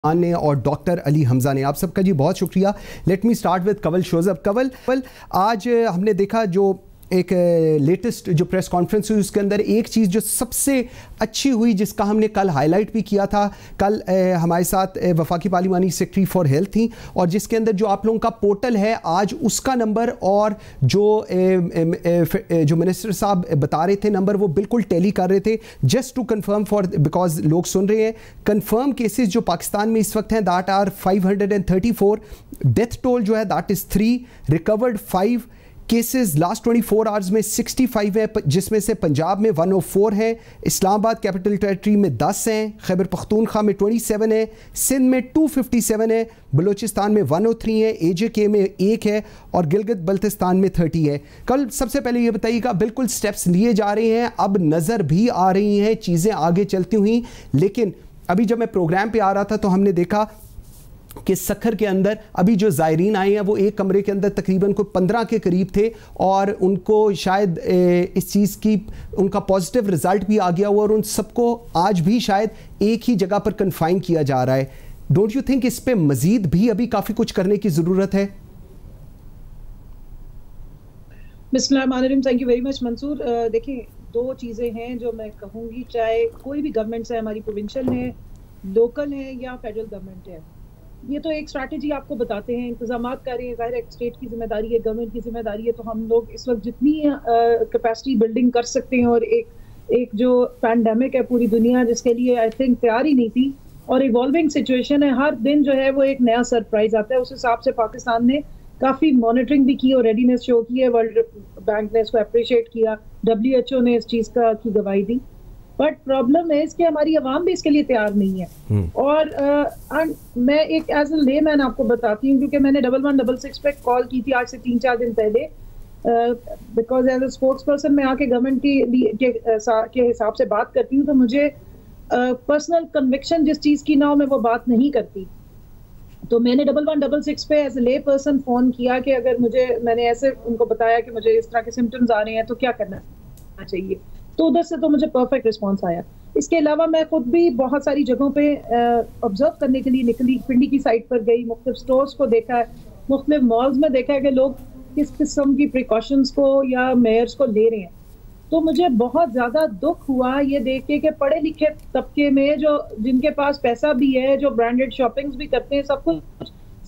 ने और डॉक्टर अली हमजा ने। आप सबका जी बहुत शुक्रिया। Let me start with Kanwal Shauzab. Kanwal, आज हमने देखा जो एक लेटेस्ट जो प्रेस कॉन्फ्रेंस हुई उसके अंदर एक चीज़ जो सबसे अच्छी हुई जिसका हमने कल हाईलाइट भी किया था, कल हमारे साथ वफाकी पार्लिमानी सेक्रेटरी फॉर हेल्थ थी और जिसके अंदर जो आप लोगों का पोर्टल है आज उसका नंबर और जो मिनिस्टर साहब बता रहे थे नंबर वो बिल्कुल टैली कर रहे थे। Just to confirm for because लोग सुन रहे हैं, कंफर्म केसेस जो पाकिस्तान में इस वक्त हैं दैट आर 534, डेथ टोल जो है that is 3, recovered 5 cases last 24 hours में 65 है, जिसमें से पंजाब में 104 हैं, इस्लामाबाद कैपिटल टेरिटरी में 10 हैं, खैबर पख्तूनख्वा में 27 है, सिंध में 257 है, बलूचिस्तान में 103 है, AJK में 1 है और गिलगित बल्तिस्तान में 30 है। कल सबसे पहले ये बताइएगा, बिल्कुल स्टेप्स लिए जा रहे हैं, अब नज़र भी आ रही हैं चीज़ें आगे चलती हुई, लेकिन अभी जब मैं प्रोग्राम पे आ रहा था तो हमने देखा कि सखर के अंदर अभी जो ज़ायरीन आए हैं वो एक कमरे के अंदर तकरीबन कोई 15 के करीब थे और उनको शायद इस चीज़ की उनका पॉजिटिव रिज़ल्ट भी आ गया हुआ और उन सबको आज भी शायद एक ही जगह पर कन्फाइन किया जा रहा है। डोंट यू थिंक इस पे मज़ीद भी अभी काफ़ी कुछ करने की ज़रूरत है? बिस्मिल्लाहिर्रहमानिर्रहीम। Thank you very much Mansoor. देखिए, दो चीज़ें हैं जो मैं कहूँगी, चाहे कोई भी गवर्नमेंट है, हमारी प्रोविंशियल है, लोकल है या फेडरल गवर्नमेंट है, ये तो एक स्ट्रैटेजी आपको बताते हैं, इंतजाम कर रहे हैं, ज़ाहिर है स्टेट की जिम्मेदारी है, गवर्नमेंट की जिम्मेदारी है, तो हम लोग इस वक्त जितनी कैपेसिटी बिल्डिंग कर सकते हैं और एक जो पैंडेमिक है पूरी दुनिया जिसके लिए आई थिंक तैयार ही नहीं थी और इवॉल्विंग सिचुएशन है, हर दिन जो है वो एक नया सरप्राइज आता है। उस हिसाब से पाकिस्तान ने काफ़ी मॉनिटरिंग भी की और रेडीनेस शो की है, वर्ल्ड बैंक ने इसको अप्रिशिएट किया, WHO ने इस चीज़ की गवाही दी, बट प्रॉब्लम है इसके हमारी आवाम भी इसके लिए तैयार नहीं है। और मैं एक एज ए लेमैन आपको बताती हूँ, क्योंकि मैंने 1166 पे कॉल की थी आज से 3-4 दिन पहले, because as a spokesperson मैं आके गवर्नमेंट के हिसाब से बात करती हूँ, तो मुझे पर्सनल कन्विक्शन जिस चीज़ की ना हो मैं वो बात नहीं करती। तो मैंने 1166 पे एज ए ले पर्सन फ़ोन किया कि अगर मैंने ऐसे उनको बताया कि मुझे इस तरह के सिम्टम्स आ रहे हैं तो क्या करना चाहिए, तो उधर से तो मुझे परफेक्ट रिस्पांस आया। इसके अलावा मैं खुद भी बहुत सारी जगहों पे ऑब्जर्व करने के लिए निकली, पिंडी की साइड पर गई, मुख्तलिफ स्टोर्स को देखा है, मुख्तलिफ मॉल्स में देखा है कि लोग किस किस्म की प्रिकॉशंस को या मेयर्स को ले रहे हैं। तो मुझे बहुत ज़्यादा दुख हुआ ये देख के कि पढ़े लिखे तबके में जो जिनके पास पैसा भी है, जो ब्रांडेड शॉपिंग्स भी करते हैं, सब कुछ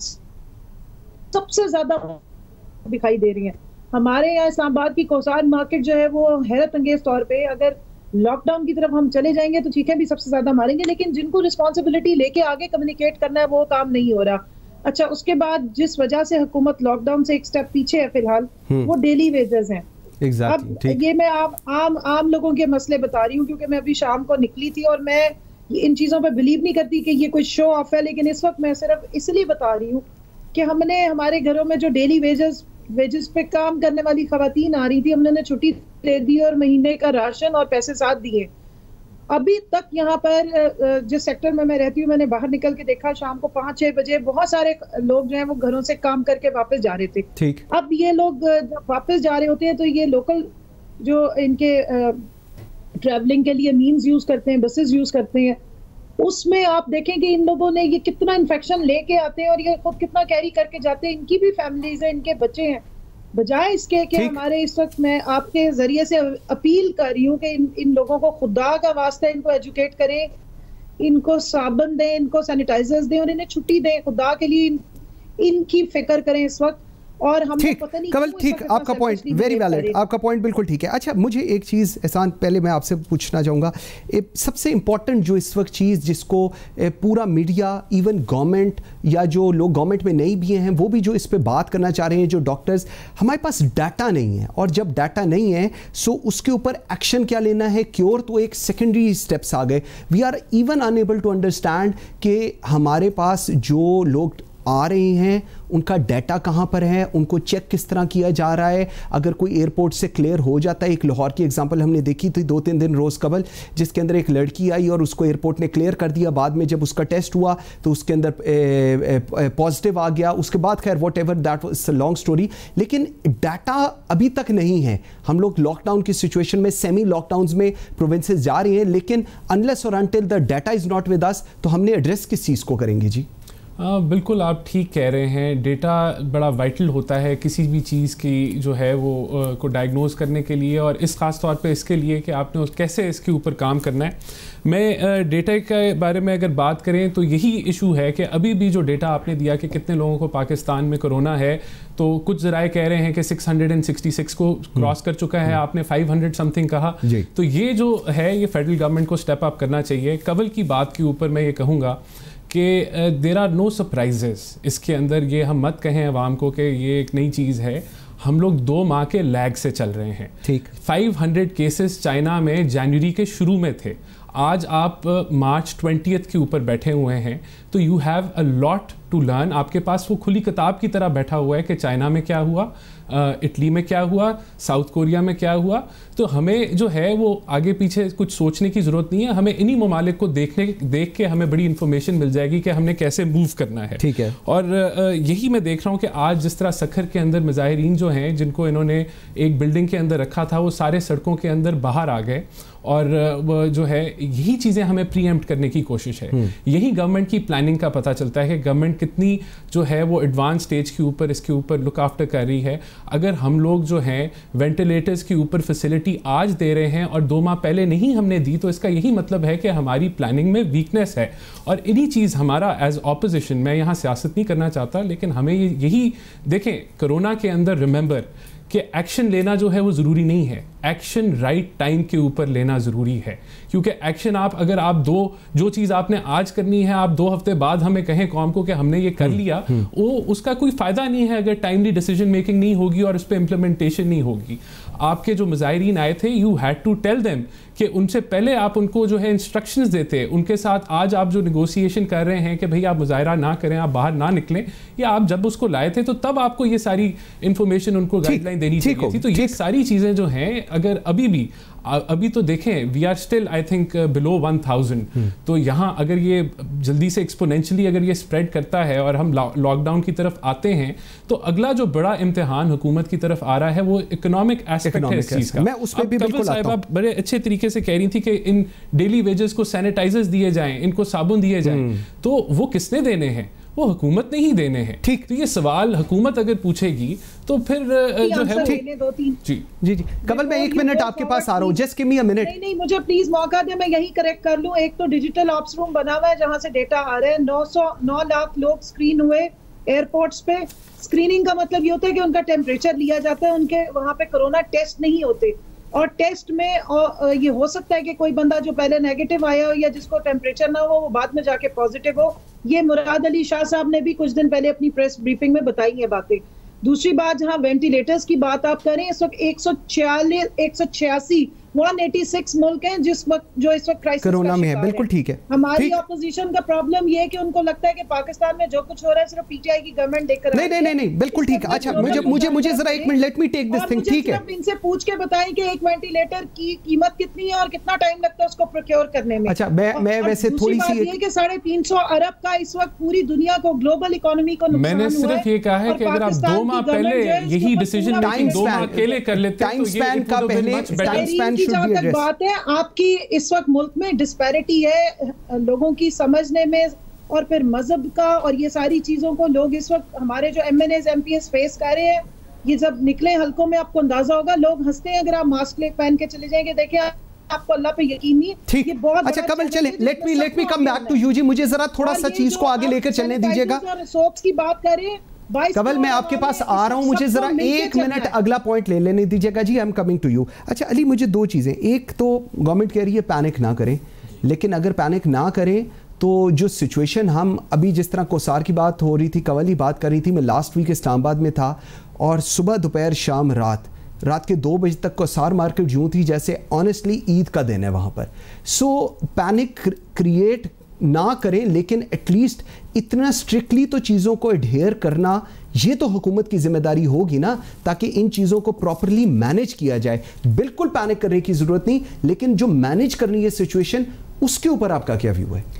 सबसे ज़्यादा दिखाई दे रही है। हमारे यहाँ इस्लामाबाद की कोसार मार्केट जो है वो हैरत अंगेज तौर पे, अगर लॉकडाउन की तरफ हम चले जाएंगे तो चीखें भी सबसे ज्यादा मारेंगे, लेकिन जिनको रिस्पॉन्सिबिलिटी लेके आगे कम्युनिकेट करना है वो काम नहीं हो रहा। अच्छा, उसके बाद जिस वजह से हुकूमत लॉकडाउन से एक स्टेप पीछे है फिलहाल, वो डेली वेजेस हैं। अब ये मैं आम लोगों के मसले बता रही हूँ, क्योंकि मैं अभी शाम को निकली थी और मैं इन चीज़ों पर बिलीव नहीं करती कि ये कोई शो ऑफ है, लेकिन इस वक्त मैं सिर्फ इसलिए बता रही हूँ कि हमने हमारे घरों में जो डेली वेजेस पे काम करने वाली खवातीन आ रही थी, हमने छुट्टी दे दी और महीने का राशन और पैसे साथ दिए। अभी तक यहाँ पर जिस सेक्टर में मैं रहती हूँ, मैंने बाहर निकल के देखा, शाम को 5-6 बजे बहुत सारे लोग जो हैं वो घरों से काम करके वापस जा रहे थे। ठीक, अब ये लोग जब वापस जा रहे होते हैं तो ये लोकल जो इनके ट्रैवलिंग के लिए मीन्स यूज करते हैं, बसेस यूज करते हैं, उसमें आप देखें कि इन लोगों ने ये कितना इन्फेक्शन लेके आते हैं और ये खुद कितना कैरी करके जाते हैं। इनकी भी फैमिलीज हैं, इनके बच्चे हैं। बजाय इसके कि हमारे इस वक्त मैं आपके जरिए से अपील कर रही हूँ कि इन लोगों को खुदा का वास्ता इनको एजुकेट करें, इनको साबुन दें, इनको सैनिटाइजर्स दें और इन्हें छुट्टी दें। खुदा के लिए इनकी फिक्र करें इस वक्त। और हम पता नहीं कवल, ठीक, आपका पॉइंट वेरी वैलिड, आपका पॉइंट बिल्कुल ठीक है। अच्छा, मुझे एक चीज़ एहसान पहले मैं आपसे पूछना चाहूँगा, सबसे इम्पॉर्टेंट जो इस वक्त चीज़ जिसको पूरा मीडिया, इवन गवर्नमेंट या जो लोग गवर्नमेंट में नहीं भी हैं वो भी जो इस पे बात करना चाह रहे हैं, जो डॉक्टर्स, हमारे पास डाटा नहीं है और जब डाटा नहीं है सो उसके ऊपर एक्शन क्या लेना है, क्योर तो एक सेकेंडरी स्टेप्स आ गए। We are even unable to understand कि हमारे पास जो लोग आ रहे हैं उनका डाटा कहाँ पर है, उनको चेक किस तरह किया जा रहा है। अगर कोई एयरपोर्ट से क्लियर हो जाता है, एक लाहौर की एग्जांपल हमने देखी थी 2-3 दिन रोज़ कबल, जिसके अंदर एक लड़की आई और उसको एयरपोर्ट ने क्लियर कर दिया, बाद में जब उसका टेस्ट हुआ तो उसके अंदर पॉजिटिव आ गया, उसके बाद खैर whatever that was a long story. लेकिन डाटा अभी तक नहीं है। हम लोग लॉकडाउन की सिचुएशन में, सेमी लॉकडाउन में प्रोविंसेस जा रही हैं, लेकिन अनलेस और until the data is not with us, तो हमने एड्रेस किस चीज़ को करेंगे जी? बिल्कुल आप ठीक कह रहे हैं। डेटा बड़ा वाइटल होता है किसी भी चीज़ की जो है वो को डायग्नोज करने के लिए, और इस ख़ास तौर पे इसके लिए कि आपने कैसे इसके ऊपर काम करना है। मैं डेटा के बारे में अगर बात करें तो यही इशू है कि अभी भी जो डेटा आपने दिया कि कितने लोगों को पाकिस्तान में कोरोना है, तो कुछ ज़राए कह रहे हैं कि 666 को क्रॉस कर चुका है, आपने 500 समथिंग कहा। तो ये जो है ये फेडरल गवर्नमेंट को स्टेप अप करना चाहिए। कवल की बात के ऊपर मैं ये कहूँगा कि देर आर नो सरप्राइजेस इसके अंदर। ये हम मत कहें अवाम को कि ये एक नई चीज़ है। हम लोग 2 माह के लैग से चल रहे हैं। ठीक, 500 केसेस चाइना में जनवरी के शुरू में थे, आज आप मार्च 20 के ऊपर बैठे हुए हैं, तो you have a lot to learn. आपके पास वो खुली किताब की तरह बैठा हुआ है कि चाइना में क्या हुआ, इटली में क्या हुआ, साउथ कोरिया में क्या हुआ। तो हमें जो है वो आगे पीछे कुछ सोचने की ज़रूरत नहीं है। हमें इन्हीं ममालिक को देख के हमें बड़ी इन्फॉर्मेशन मिल जाएगी कि हमने कैसे मूव करना है। ठीक है। और यही मैं देख रहा हूँ कि आज जिस तरह सखर के अंदर मुजाहिरीन जो हैं, जिनको इन्होंने एक बिल्डिंग के अंदर रखा था, वो सारे सड़कों के अंदर बाहर आ गए। और जो है यही चीज़ें हमें प्रीएम्प्ट करने की कोशिश है। यही गवर्नमेंट की प्लानिंग का पता चलता है कि गवर्नमेंट कितनी जो है वो एडवांस स्टेज के ऊपर इसके ऊपर लुक आफ्टर कर रही है। अगर हम लोग जो हैं वेंटिलेटर्स के ऊपर फैसिलिटी आज दे रहे हैं और 2 माह पहले नहीं हमने दी, तो इसका यही मतलब है कि हमारी प्लानिंग में वीकनेस है। और इन्हीं चीज़ हमारा एज ऑपोजिशन, मैं यहाँ सियासत नहीं करना चाहता, लेकिन हमें यही देखें कोरोना के अंदर रिमेंबर कि एक्शन लेना जो है वो ज़रूरी नहीं है, एक्शन राइट टाइम के ऊपर लेना ज़रूरी है। क्योंकि एक्शन अगर आप जो चीज़ आपने आज करनी है, आप 2 हफ्ते बाद हमें कहें कौम को कि हमने ये कर लिया, वो उसका कोई फ़ायदा नहीं है अगर टाइमली डिसीजन मेकिंग नहीं होगी और उस पर इम्प्लीमेंटेशन नहीं होगी। आपके जो मुजाहिरीन आए थे, you had to tell them कि उनसे पहले आप उनको जो है इंस्ट्रक्शंस देते, उनके साथ आज आप जो निगोशिएशन कर रहे हैं कि भाई आप मुजाहिरा ना करें, आप बाहर ना निकलें, या आप जब उसको लाए थे तो तब आपको ये सारी इंफॉर्मेशन उनको गाइडलाइन देनी चाहिए थी। तो ये सारी चीज़ें जो हैं, अगर अभी तो देखें we are still I think below 1000, तो यहाँ अगर ये जल्दी से एक्सपोनेंशियली अगर ये स्प्रेड करता है और हम लॉकडाउन की तरफ आते हैं, तो अगला जो बड़ा इम्तिहान हुकूमत की तरफ आ रहा है वो इकोनॉमिक एस्पेक्ट है इस चीज़ का। मैं उस पे भी बिल्कुल आता हूं। बड़े अच्छे तरीके से कह रही थी कि इन डेली वेजेस को सैनिटाइजर्स दिए जाएं, इनको साबुन दिए जाएं, तो वो किसने देने हैं? वो हुकूमत ने ही देने हैं। ठीक, तो ये सवाल हुकूमत अगर पूछेगी तो फिर जो है जी जी जी कमल, मैं 1 मिनट आपके पास आ रहा हूँ, just give me a minute. नहीं, मुझे प्लीज मौका दे, मैं यही करेक्ट कर लूँ। एक तो डिजिटल ऑप्स रूम बना हुआ है जहाँ से डेटा आ रहा है। 9 लाख लोग स्क्रीन हुए एयरपोर्ट्स पे। स्क्रीनिंग का मतलब ये होता है कि उनका टेम्परेचर लिया जाता है, उनके वहाँ पे कोरोना टेस्ट नहीं होते। और टेस्ट में ये हो सकता है कि कोई बंदा जो पहले नेगेटिव आया हो या जिसको टेम्परेचर ना हो, वो बाद में जाके पॉजिटिव हो। ये मुराद अली शाह साहब ने भी कुछ दिन पहले अपनी प्रेस ब्रीफिंग में बताई है बातें। दूसरी बात, जहां वेंटिलेटर्स की बात आप करें, इस वक्त 186 मुल्क हैं जो इस वक्त क्राइसिस कोरोना में है। बिल्कुल ठीक है। हमारी ऑपोजिशन का प्रॉब्लम ये है कि उनको लगता है कि पाकिस्तान में जो कुछ हो रहा है सिर्फ पीटीआई की गवर्नमेंट देखकर। नहीं, बिल्कुल ठीक है। अच्छा, मुझे जरा 1 minute, let me take this thing. ठीक है, इनसे पूछ के बताएं कि एक वेंटिलेटर की कीमत कितनी है और कितना टाइम लगता है उसको प्रोक्योर करने में। अच्छा, मैं वैसे थोड़ी सी ये कि 350 अरब का इस वक्त पूरी दुनिया को, ग्लोबल इकोनॉमी को नुकसान हुआ है। मैंने सिर्फ ये कहा है कि अगर आप 2 माह पहले यही डिसीजन मेकिंग 2 माह अकेले कर लेते टाइम स्पैन का पहले time span should be addressed. आपकी इस वक्त मुल्क में डिस्पैरिटी है लोगों की समझने में, और फिर मजहब का, और ये सारी चीजों को लोग इस वक्त हमारे जो MNAs MPs फेस कर रहे हैं। ये जब निकले हल्कों में आपको अंदाजा होगा, लोग हंसते हैं अगर आप मास्क पहन के चले जाएंगे। देखिए, आपको अल्लाह पे यकीन नहीं। ठीक, ये बहुत अच्छा कमल, चले let me come back to you ji. मुझे जरा थोड़ा सा चीज को आगे लेकर चलने दीजिएगा। सोप्स की बात करें, कमल, मैं आपके पास आ रहा हूं, मुझे जरा 1 मिनट अगला पॉइंट लेने दीजिएगा जी। I am coming to you. अच्छा अली, मुझे 2 चीजें, एक तो गवर्नमेंट कह रही है पैनिक ना करें, लेकिन अगर पैनिक ना करें तो जो सिचुएशन हम अभी, जिस तरह कोसार की बात हो रही थी, कंवल ही बात कर रही थी, मैं लास्ट वीक इस्लामाबाद में था और सुबह दोपहर शाम रात के 2 बजे तक कोसार मार्केट यूं थी जैसे ऑनेस्टली ईद का दिन है वहाँ पर। सो पैनिक क्रिएट ना करें, लेकिन एटलीस्ट इतना स्ट्रिक्टली तो चीज़ों को एडहेयर करना ये तो हुकूमत की जिम्मेदारी होगी ना, ताकि इन चीज़ों को प्रॉपरली मैनेज किया जाए। बिल्कुल पैनिक करने की ज़रूरत नहीं, लेकिन जो मैनेज करनी है सिचुएशन, उसके ऊपर आपका क्या व्यू है?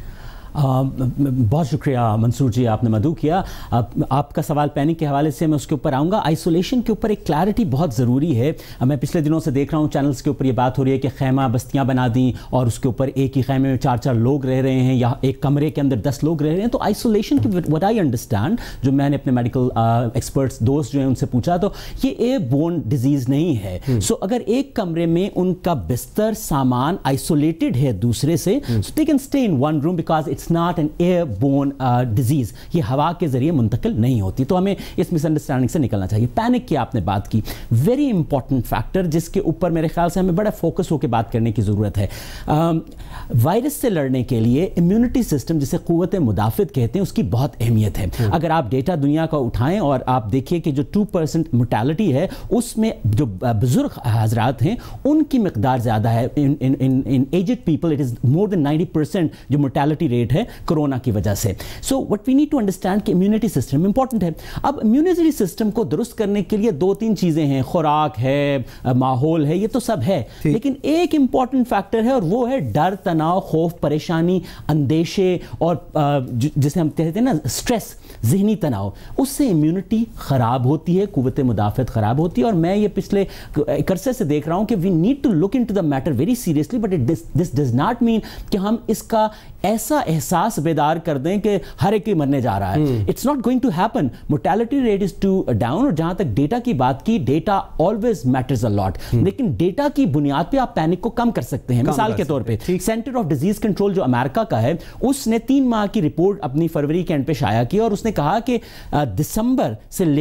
बहुत शुक्रिया मंसूर जी, आपने मदू किया। आपका सवाल पैनिक के हवाले से मैं उसके ऊपर आऊँगा। आइसोलेशन के ऊपर एक क्लैरिटी बहुत ज़रूरी है। मैं पिछले दिनों से देख रहा हूँ चैनल्स के ऊपर ये बात हो रही है कि खैमा बस्तियाँ बना दी और उसके ऊपर एक ही खैमे में 4-4 लोग रह रहे हैं, या एक कमरे के अंदर 10 लोग रह रहे हैं। तो आइसोलेशन की व्हाट आई अंडरस्टैंड, जो मैंने अपने मेडिकल एक्सपर्ट्स दोस्त जो हैं उनसे पूछा, तो ये एयरबोर्न डिजीज़ नहीं है। सो अगर एक कमरे में उनका बिस्तर सामान आइसोलेटेड है दूसरे से, so they can stay in one room because it's not an airborne disease. ये हवा के जरिए मुंतकिल नहीं होती। तो हमें इस मिसअंडरस्टैंडिंग से निकलना चाहिए। पैनिक की आपने बात की, वेरी इंपॉर्टेंट फैक्टर जिसके ऊपर मेरे ख्याल से हमें बड़ा फोकस होकर बात करने की ज़रूरत है। वायरस से लड़ने के लिए इम्यूनिटी सिस्टम, जिसे क़ुव्वत मुदाफ़त कहते हैं, उसकी बहुत अहमियत है। अगर आप डेटा दुनिया का उठाएं और आप देखिए कि जो 2% मोर्टेलिटी है, उसमें जो बुजुर्ग हजरात हैं उनकी मकदार ज़्यादा है। In aged people it is more than 90% जो मोर्टेलिटी रेट है कोरोना की वजह से। So what we need to understand कि इम्यूनिटी सिस्टम इंपॉर्टेंट है। अब इम्यूनिटी सिस्टम को दुरुस्त करने के लिए 2-3 चीज़ें हैं, खुराक है, माहौल है, ये तो सब है, लेकिन एक इंपॉर्टेंट फैक्टर है और वो है डर, तनाव, खौफ, परेशानी, अंदेशे और जिसे हम कहते हैं ना स्ट्रेस, जहनी तनाव। उससे इम्यूनिटी ख़राब होती है, क़ुव्वत मुदाफ़त ख़राब होती है। और मैं ये पिछले एक अरसे से देख रहा हूँ कि we need to look into the matter very seriously, but this does not mean कि हम इसका ऐसा एहसास बेदार कर दें कि हर एक ही मरने जा रहा है। It's not going to happen. Mortality rate is too down. और जहां तक डेटा की बात की, data always matters a lot, लेकिन डेटा की बुनियाद पे आप पैनिक को कम कर सकते हैं। मिसाल के तौर पे सेंटर ऑफ डिजीज कंट्रोल जो अमेरिका का है, उसने 3 माह की रिपोर्ट अपनी फरवरी के एंड पे शाया की और उसने कहा कि दिसंबर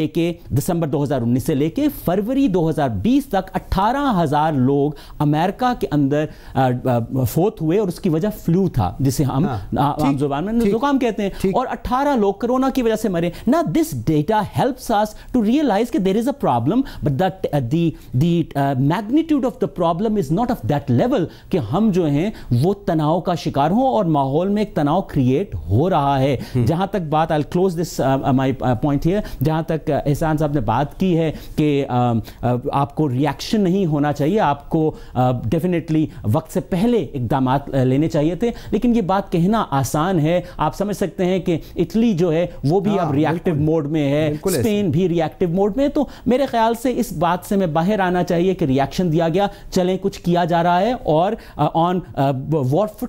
2019 से लेके फरवरी 2020 तक 18,000 लोग अमेरिका के अंदर फोत हुए और उसकी वजह फ्लू था, जिसे हम आम जुबान में जुकाम कहते हैं, और 18 लोग कोरोना की वजह से मरे ना। This data helps us to realise कि there is a problem, but that the magnitude of the problem is not of that level कि हम जो हैं वो तनाव का शिकार हों और माहौल में एक तनाव क्रिएट हो रहा है। जहां तक बात, I will close this my point here, जहां तक एहसान साहब ने बात की है कि आपको रिएक्शन नहीं होना चाहिए, आपको डेफिनेटली वक्त से पहले इकदाम लेने चाहिए थे, लेकिन ये बात कहना आसान है। आप समझ सकते हैं कि इटली जो है वो भी अब रिएक्टिव मोड में है, स्पेन भी रिएक्टिव मोड में है। तो मेरे ख्याल से इस बात से मैं बाहर आना चाहिए कि रिएक्शन दिया गया, चलें कुछ किया जा रहा है और ऑन वॉर फुट